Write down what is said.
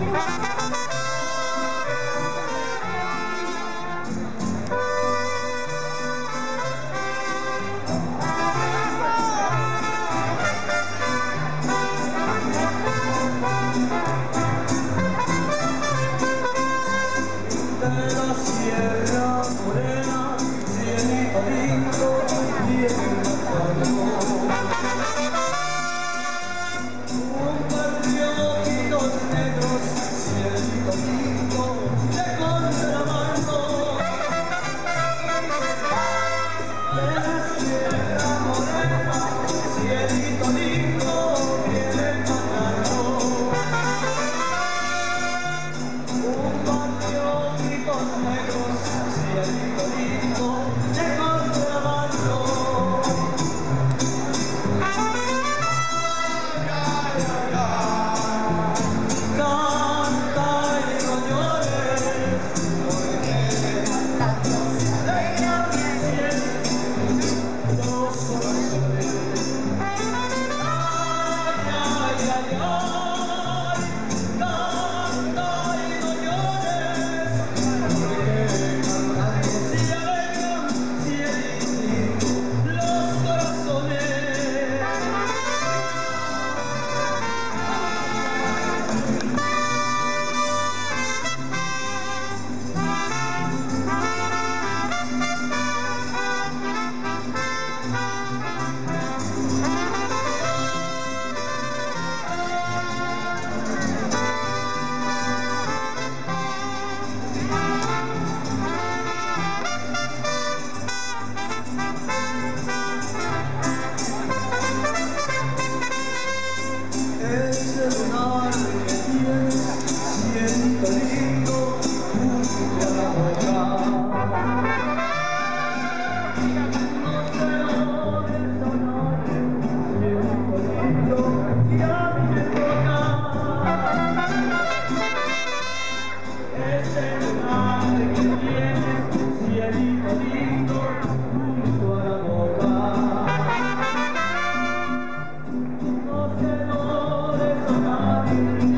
De la sierra morena, cielito lindo, viene matando. Un par de ojitos negros, cielito lindo, de contrabando. De la sierra morena, cielito lindo, viene matando. Un par de ojitos negros, cielito lindo, de contrabando. Canta y no llores, porque se alegra los corazones. Ay, ay, ay, canta y no llores, porque cantando se alegran los corazones. Es el lunar que tienes, cielito lindo, junto a la boca. No te ores a nadie, cielito lindo, y a mí me toca. Es el lunar que tienes, cielito lindo, junto a la boca. No te ores a nadie.